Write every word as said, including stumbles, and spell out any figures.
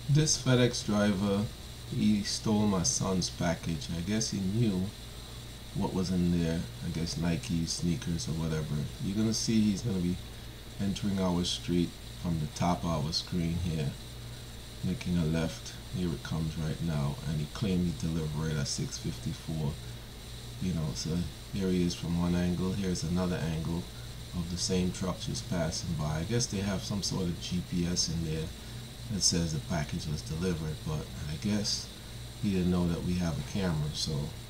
This FedEx driver, he stole my son's package. I guess he knew what was in there. I guess Nike sneakers or whatever. You're gonna see he's gonna be entering our street from the top of our screen here, making a left. Here it comes right now, and he claimed he delivered it at six fifty-four. You know, so here he is from one angle. Here's another angle of the same truck just passing by. I guess they have some sort of G P S in there that says the package was delivered, but I guess he didn't know that we have a camera, so